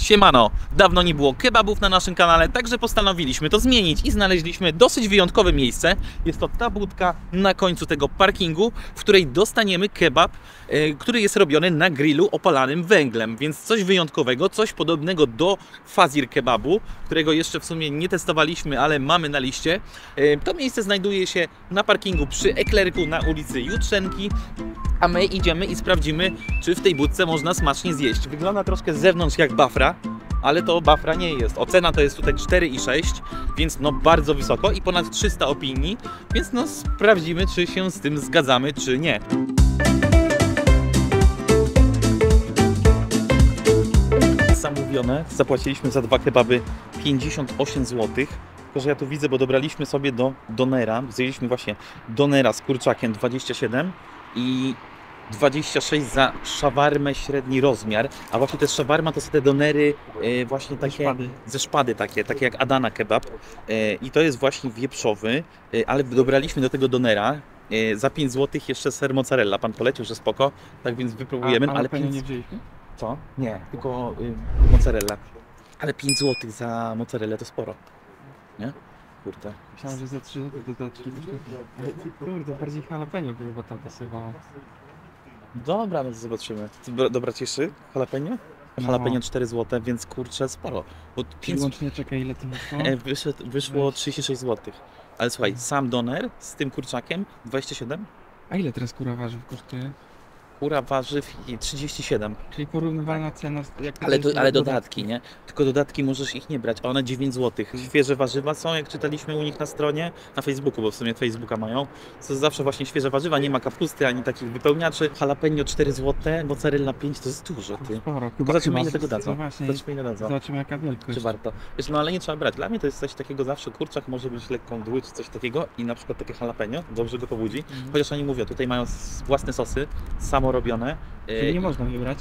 Siemano, dawno nie było kebabów na naszym kanale, także postanowiliśmy to zmienić i znaleźliśmy dosyć wyjątkowe miejsce. Jest to ta budka na końcu tego parkingu, w której dostaniemy kebab, który jest robiony na grillu opalanym węglem, więc coś wyjątkowego, coś podobnego do fazir kebabu, którego jeszcze w sumie nie testowaliśmy, ale mamy na liście. To miejsce znajduje się na parkingu przy Eklerku na ulicy Jutrzenki, a my idziemy i sprawdzimy, czy w tej budce można smacznie zjeść. Wygląda troszkę z zewnątrz jak Bafra, ale to Bafra nie jest. Ocena to jest tutaj 4,6, więc no bardzo wysoko i ponad 300 opinii, więc no sprawdzimy, czy się z tym zgadzamy, czy nie. Zamówione, zapłaciliśmy za 2 kebaby 58 zł. Tylko że ja tu widzę, bo dobraliśmy sobie do donera, zjedliśmy właśnie donera z kurczakiem 27 i 26 za szawarmę średni rozmiar, a właśnie te szawarma to są te donery właśnie takie ze szpady takie jak Adana kebab i to jest właśnie wieprzowy, ale dobraliśmy do tego donera za 5 zł jeszcze ser mozzarella. Pan polecił, że spoko, tak więc wypróbujemy, ale 5... nie wzięliśmy? Co? Nie, tylko mozzarella. Ale 5 zł za mozzarellę to sporo. Nie? Kurde. Myślałem, że za 3 zł dodatki. Kurde, bardziej jalapeno by chyba tam pasowało. Dobra, no to zobaczymy. Dobra, cieszy jalapeno? Jalapeno 4 zł, więc kurczę sporo. Bo Łącznie czekaj, ile to wyszło? Wyszło 36 zł. Ale słuchaj, sam doner z tym kurczakiem 27. A ile teraz kura warzyw kosztuje? Kura warzyw i 37. Czyli porównywalna cena jak to Ale dodatki, nie? Tylko dodatki możesz ich nie brać, a one 9 zł. Świeże warzywa są, jak czytaliśmy u nich na stronie, na Facebooku, bo w sumie Facebooka mają. To zawsze właśnie świeże warzywa, nie ma kapusty ani takich wypełniaczy. Jalapeno 4 zł, mozzarella 5 to jest dużo, ty. Sporo. Zobaczymy ile tego dadzą. Zobaczymy ile dadzą. Zobaczymy jaka wielkość. Czy warto. Wiesz, no ale nie trzeba brać. Dla mnie to jest coś takiego zawsze, kurczak może być lekką mdły czy coś takiego i na przykład takie jalapeno dobrze go pobudzi. Chociaż oni mówią, tutaj mają własne sosy, samo robione. Czyli nie można wybrać.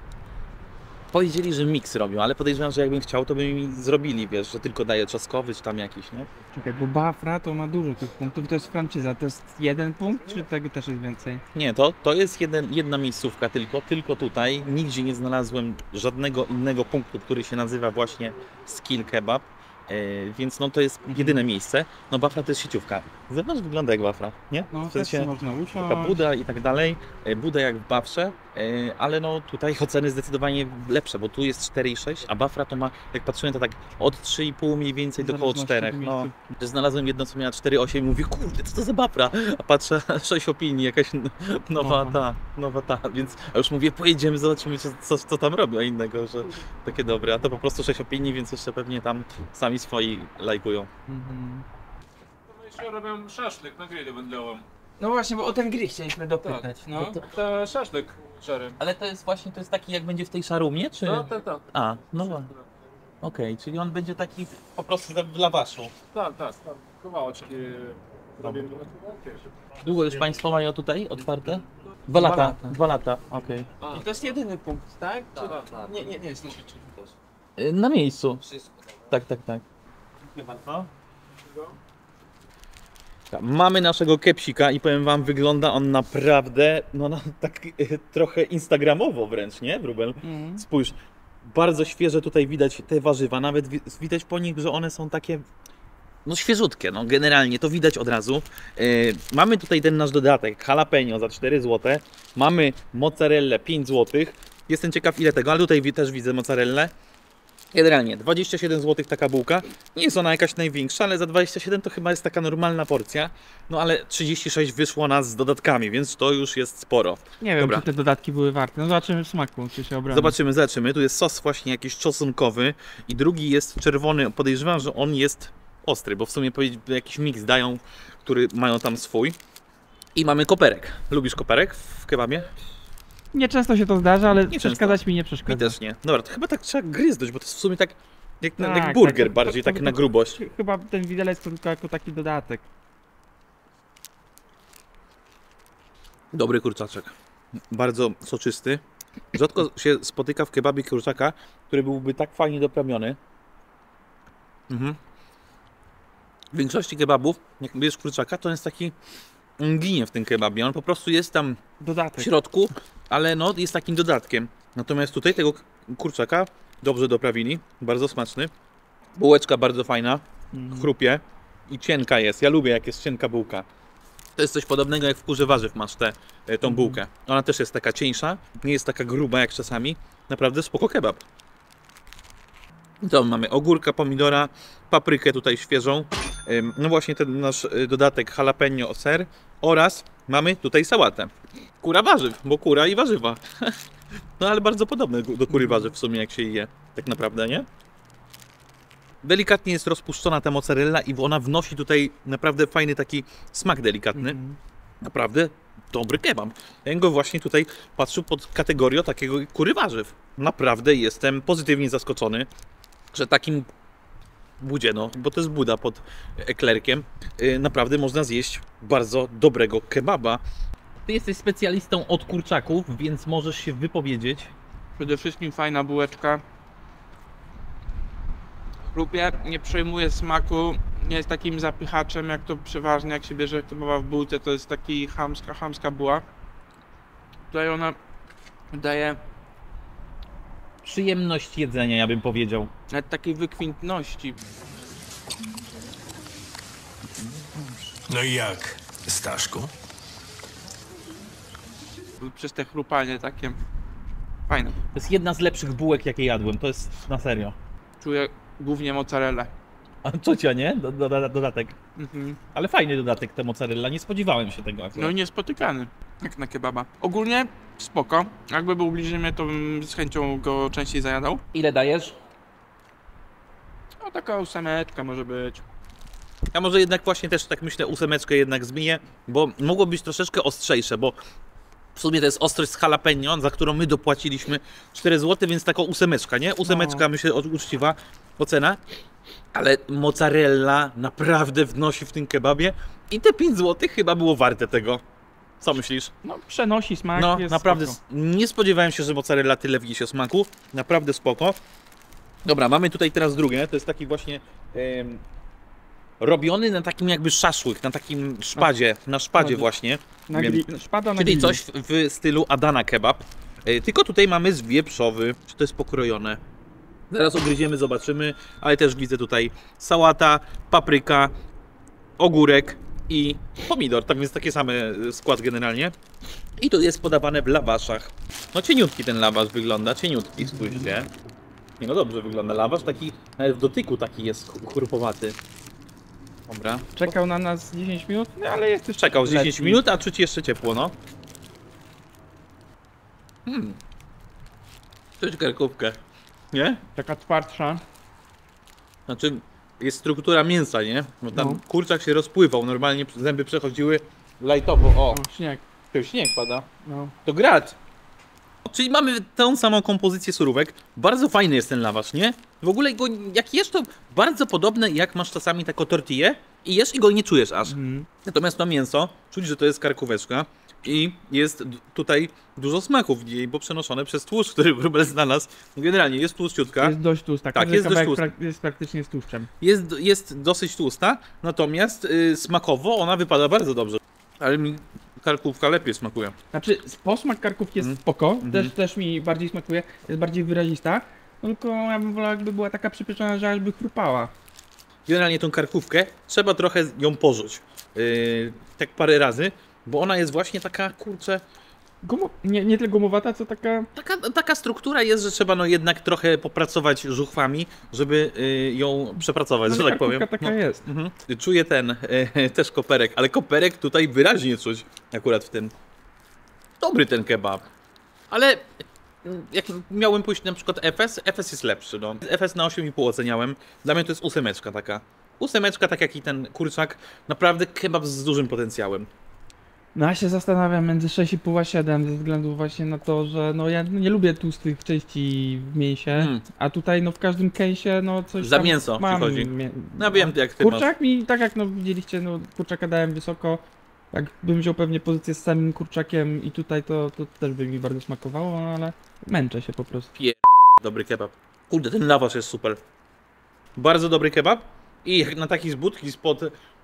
Powiedzieli, że miks robią, ale podejrzewam, że jakbym chciał, to by mi zrobili, wiesz, że tylko daje czosnkowy czy tam jakiś, nie? Czekaj, bo Bafra to ma dużo tych punktów, to jest franczyza, to jest jeden punkt, czy tego też jest więcej? Nie, to jest jedna miejscówka tylko tutaj. Nigdzie nie znalazłem żadnego innego punktu, który się nazywa właśnie Skill Kebab. Więc no to jest jedyne miejsce. No Bafra to jest sieciówka. Z zewnątrz wygląda jak Bafra, nie? No w sensie można usiąść. taka buda i tak dalej. Buda jak w Bafrze, ale no tutaj oceny zdecydowanie lepsze, bo tu jest 4,6, a Bafra to ma, jak patrzyłem, to tak od 3,5 mniej więcej do około 4. No, znalazłem jedno, co miała 4,8 i mówię, kurde, co to za Bafra? A patrzę, 6 opinii, jakaś nowa ta, więc a już mówię, pojedziemy, zobaczymy, co tam robią innego, że takie dobre, a to po prostu 6 opinii, więc jeszcze pewnie tam sami swoi lajkują. No jeszcze robią szaszłyk na grillu wędlowym. No właśnie, bo o ten grill chcieliśmy dopytać. Tak, No. to szaszłyk szary. Ale to jest właśnie, to jest taki jak będzie w tej szarumie, czy? No, tak. A, no okej, czyli on będzie taki po prostu w lawaszu. Tak. Kawałeczki robimy. Długo już Państwo mają tutaj otwarte? 2 lata. 2 lata, okej. I to jest jedyny punkt, tak? Tak. Nie jest. Na miejscu. Tak. Nie bardzo. Mamy naszego kepsika i powiem Wam, wygląda on naprawdę, tak trochę instagramowo wręcz, nie, Wróbel? Spójrz, bardzo świeże tutaj widać te warzywa, nawet widać po nich, że one są takie, no świeżutkie, no generalnie to widać od razu. Mamy tutaj ten nasz dodatek, jalapeno za 4 zł, mamy mozzarellę 5 zł, jestem ciekaw ile tego, ale tutaj też widzę mozzarellę. Generalnie 27 zł taka bułka, nie jest ona jakaś największa, ale za 27 to chyba jest taka normalna porcja, no ale 36 wyszło nas z dodatkami, więc to już jest sporo. Nie wiem, czy te dodatki były warte, no zobaczymy w smaku, czy się obroni. Zobaczymy, tu jest sos właśnie jakiś czosnkowy i drugi jest czerwony, podejrzewam, że on jest ostry, bo w sumie jakiś miks dają, który mają tam swój. I mamy koperek. Lubisz koperek w kebabie? Nie często się to zdarza, ale Nie przeszkadzać mi nie przeszkadza. Mi też nie. Dobra, to chyba tak trzeba gryźć, bo to jest w sumie tak jak burger bardziej, tak na grubość. Chyba ten widelec to tylko jako taki dodatek. Dobry kurczaczek. Bardzo soczysty. Rzadko się spotyka w kebabie kurczaka, który byłby tak fajnie doprawiony. W większości kebabów, jak bierzesz kurczaka, to jest taki ginie w tym kebabie. On po prostu jest tam w środku, ale no jest takim dodatkiem. Natomiast tutaj tego kurczaka dobrze doprawili, bardzo smaczny. Bułeczka bardzo fajna, chrupie i cienka jest. Ja lubię, jak jest cienka bułka. To jest coś podobnego, jak w kurze warzyw masz tą bułkę. Ona też jest taka cieńsza, nie jest taka gruba jak czasami. Naprawdę spoko kebab. To mamy ogórka, pomidora, paprykę tutaj świeżą. No właśnie ten nasz dodatek jalapeno ser oraz mamy tutaj sałatę. Kura warzyw, bo kura i warzywa. No ale bardzo podobne do kury warzyw w sumie, jak się je tak naprawdę, nie? Delikatnie jest rozpuszczona ta mozzarella i ona wnosi tutaj naprawdę fajny taki smak delikatny. Naprawdę dobry kebab. Ja bym go właśnie tutaj patrzył pod kategorią takiego kury warzyw. Naprawdę jestem pozytywnie zaskoczony, że takim budzie, no, bo to jest buda pod eklerkiem, naprawdę można zjeść bardzo dobrego kebaba. Ty jesteś specjalistą od kurczaków, więc możesz się wypowiedzieć. Przede wszystkim fajna bułeczka. Chrupie, nie przejmuje smaku, nie jest takim zapychaczem, jak to przeważnie, jak się bierze kebaba w bułce, to jest taki chamska buła. Tutaj ona daje Przyjemność jedzenia, ja bym powiedział. nawet takiej wykwintności. No i jak, Staszku? Przez te chrupanie takie fajne. To jest jedna z lepszych bułek, jakie jadłem, to jest na serio. Czuję głównie mozzarellę. A czucia, nie? Dodatek. Mhm. Ale fajny dodatek ta mozzarella, nie spodziewałem się tego akurat. No i niespotykany, jak na kebaba. Ogólnie spoko. Jakby był bliżej mnie, to bym z chęcią go częściej zajadał. Ile dajesz? No taka ósemeczka może być. Ja może jednak właśnie też tak myślę, ósemeczkę jednak zmienię, bo mogło być troszeczkę ostrzejsze, bo w sumie to jest ostrość z jalapeno, za którą my dopłaciliśmy 4 zł, więc taką ósemeczka, nie? Ósemeczka, myślę, uczciwa ocena. Ale mozzarella naprawdę wnosi w tym kebabie i te 5 zł chyba było warte tego. Co myślisz? No przenosi smak, No, jest naprawdę spoko. nie spodziewałem się, że mozzarella tyle wniesie smaku. Naprawdę spoko. Dobra, mamy tutaj teraz drugie. To jest taki właśnie robiony na takim jakby szaszłyk, na takim szpadzie, na szpadzie właśnie. Szpada na Czyli grillu. coś w stylu Adana kebab. Tylko tutaj mamy z wieprzowy. Czy to jest pokrojone? Zaraz ugryziemy, zobaczymy. Ale też widzę tutaj sałata, papryka, ogórek i pomidor. Tak więc taki sam skład generalnie. I to jest podawane w lawaszach. No cieniutki ten lawasz wygląda, cieniutki, spójrzcie. Nie, no dobrze wygląda lawasz, taki nawet w dotyku taki jest chrupowaty. Dobra. Czekał na nas 10 minut, no, ale jest już Czekał z 10 letni. minut, a czuć jeszcze ciepło, no. Czuć karkówkę. Nie? Taka twardsza. Znaczy, jest struktura mięsa, nie? Bo tam No. kurczak się rozpływał, normalnie zęby przechodziły lajtowo. O, O, śnieg. to śnieg pada. No. To grat. Czyli mamy tą samą kompozycję surówek. Bardzo fajny jest ten lawasz, nie? W ogóle go, jak jesz, to bardzo podobne, jak masz czasami taką tortillę i jesz i go nie czujesz aż. Natomiast to mięso, czuć, że to jest karkóweczka i jest tutaj dużo smaków w niej, bo przenoszone przez tłuszcz, który Wróbel znalazł. Generalnie jest tłuszcziutka. Jest dość tłusta. Tak, Każdy jest dość kawałek tłusta. jest praktycznie z tłuszczem. Jest dosyć tłusta, natomiast smakowo ona wypada bardzo dobrze. Ale mi karkówka lepiej smakuje. Znaczy, posmak karkówki jest spoko, też mi bardziej smakuje, jest bardziej wyrazista, no tylko ja bym wolał, jakby była taka przypieczona, że aż by chrupała. Generalnie tą karkówkę trzeba trochę ją porzuć. Tak parę razy, bo ona jest właśnie taka, kurczę, Nie tyle gumowata, co taka... taka struktura jest, że trzeba no jednak trochę popracować żuchwami, żeby ją przepracować, No, że tak powiem. karkówka taka jest. Czuję ten też koperek, ale koperek tutaj wyraźnie czuć akurat w tym. Dobry ten kebab, ale jak miałem pójść na przykład Efes jest lepszy. No. Efes na 8,5 oceniałem, dla mnie to jest ósemeczka taka. Ósemeczka, tak jak i ten kurczak, naprawdę kebab z dużym potencjałem. No ja się zastanawiam między 6,5 a 7 ze względu właśnie na to, że no ja nie lubię tłustych części w mięsie, a tutaj no w każdym case'ie no coś Za tam mięso mam. przychodzi. No wiem jak ty masz. Kurczak mi, tak jak no widzieliście, no kurczaka dałem wysoko. Jakbym wziął pewnie pozycję z samym kurczakiem i tutaj to też by mi bardzo smakowało, no ale męczę się po prostu. Dobry kebab. Kurde, ten lawasz jest super. Bardzo dobry kebab. I jak na taki z budki spod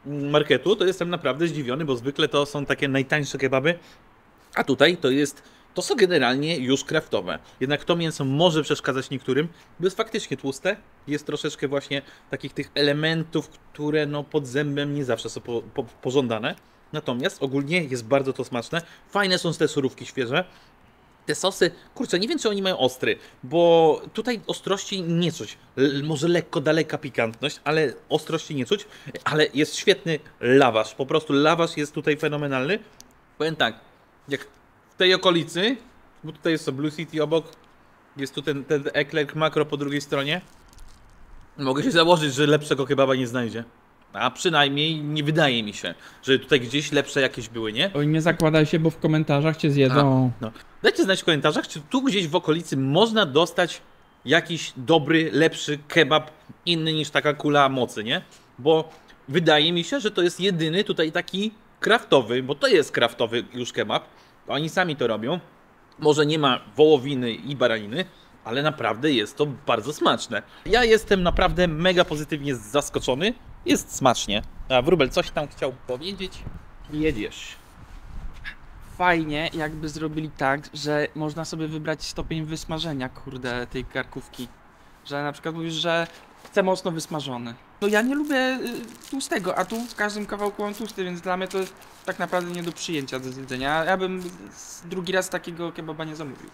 marketu, to jestem naprawdę zdziwiony, bo zwykle to są takie najtańsze kebaby. A tutaj to jest to są generalnie już kraftowe. Jednak to mięso może przeszkadzać niektórym, bo jest faktycznie tłuste. Jest troszeczkę właśnie takich tych elementów, które no pod zębem nie zawsze są pożądane. Natomiast ogólnie jest bardzo to smaczne. Fajne są te surówki świeże. Te sosy, kurczę, nie wiem czy oni mają ostry, bo tutaj ostrości nie czuć. Może lekko daleka pikantność, ale ostrości nie czuć. Ale jest świetny lawasz, po prostu lawasz jest tutaj fenomenalny. Powiem tak, jak w tej okolicy, bo tutaj jest to Blue City obok, jest tu ten Eclerc Makro po drugiej stronie. Mogę się założyć, że lepszego kebaba nie znajdzie. A przynajmniej nie wydaje mi się, że tutaj gdzieś lepsze jakieś były, nie? Oj, nie zakładaj się, bo w komentarzach cię zjedzą. No. Dajcie znać w komentarzach, czy tu gdzieś w okolicy można dostać jakiś dobry, lepszy kebab inny niż taka kula mocy, nie? Bo wydaje mi się, że to jest jedyny tutaj taki kraftowy, bo to jest kraftowy już kebab. Oni sami to robią. Może nie ma wołowiny i baraniny, ale naprawdę jest to bardzo smaczne. Ja jestem naprawdę mega pozytywnie zaskoczony. Jest smacznie. A Wróbel coś tam chciał powiedzieć? Jedziesz. Fajnie, jakby zrobili tak, że można sobie wybrać stopień wysmażenia, kurde, tej karkówki. Że na przykład mówisz, że chcę mocno wysmażony. No ja nie lubię tłustego, a tu w każdym kawałku mam tłusty, więc dla mnie to jest tak naprawdę nie do przyjęcia do zjedzenia. Ja bym drugi raz takiego kebaba nie zamówił.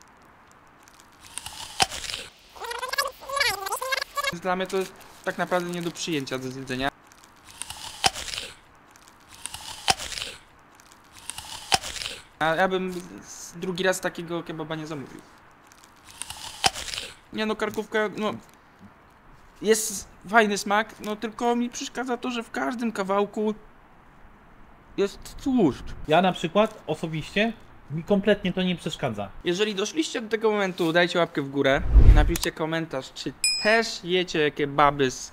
Więc dla mnie to jest tak naprawdę nie do przyjęcia do zjedzenia. Ja bym drugi raz takiego kebaba nie zamówił. Nie no, karkówka, no... Jest fajny smak, no tylko mi przeszkadza to, że w każdym kawałku jest tłuszcz. Ja na przykład osobiście mi kompletnie to nie przeszkadza. Jeżeli doszliście do tego momentu, dajcie łapkę w górę. Napiszcie komentarz, czy też jecie kebaby z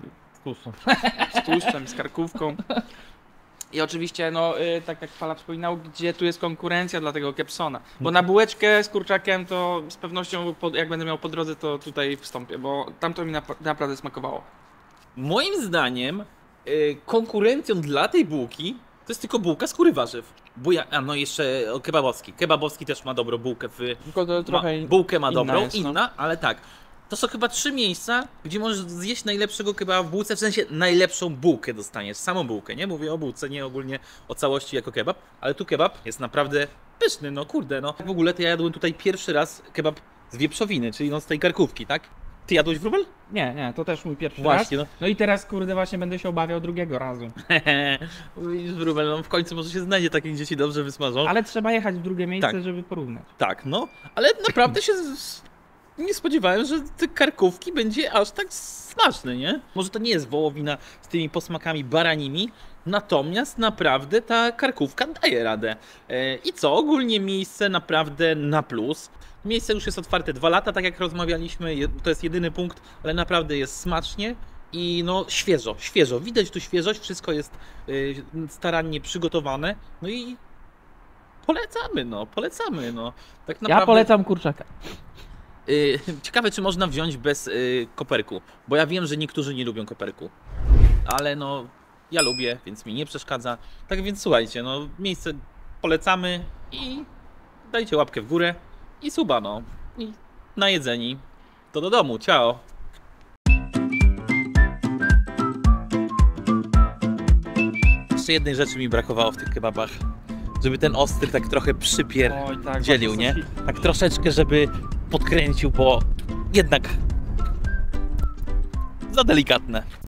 tłuszczem, z karkówką. I oczywiście, no, tak jak Fala wspominał, gdzie tu jest konkurencja dla tego kepsona. Bo na bułeczkę z kurczakiem to z pewnością, jak będę miał po drodze, to tutaj wstąpię, bo tamto mi naprawdę smakowało. Moim zdaniem konkurencją dla tej bułki to jest tylko bułka z kury warzyw. Bo no jeszcze kebabowski. Kebabowski też ma dobrą bułkę. Tylko to trochę bułkę ma dobrą, jest, no. inna, ale tak. To są chyba 3 miejsca, gdzie możesz zjeść najlepszego kebaba w bułce, w sensie najlepszą bułkę dostaniesz, samą bułkę, nie? Mówię o bułce, nie ogólnie o całości jako kebab, ale tu kebab jest naprawdę pyszny, no kurde, no. W ogóle to ja jadłem tutaj pierwszy raz kebab z wieprzowiny, czyli no z tej karkówki, tak? Ty jadłeś Wróbel? Nie, to też mój pierwszy Właśnie, raz. No i teraz, kurde, właśnie będę się obawiał drugiego razu. Widzisz Wróbel, no w końcu może się znajdzie takie, gdzie ci dobrze wysmażą. Ale trzeba jechać w drugie miejsce, Tak. żeby porównać. Tak, no, ale naprawdę się nie spodziewałem, że te karkówki będzie aż tak smaczne, nie? Może to nie jest wołowina z tymi posmakami baranimi, natomiast naprawdę ta karkówka daje radę. I co? Ogólnie miejsce naprawdę na plus. Miejsce już jest otwarte 2 lata, tak jak rozmawialiśmy, to jest jedyny punkt, ale naprawdę jest smacznie i no świeżo. Widać tu świeżość, wszystko jest starannie przygotowane, no i polecamy, no. Tak naprawdę... Ja polecam kurczaka. Ciekawe, czy można wziąć bez koperku, bo ja wiem, że niektórzy nie lubią koperku, ale no ja lubię, więc mi nie przeszkadza. Tak więc słuchajcie, no miejsce polecamy i dajcie łapkę w górę i suba, no i najedzeni to do domu, ciao! Jeszcze jednej rzeczy mi brakowało w tych kebabach, żeby ten ostry tak trochę Oj, tak, dzielił, nie? bardzo Tak troszeczkę, żeby podkręcił, bo jednak za delikatne.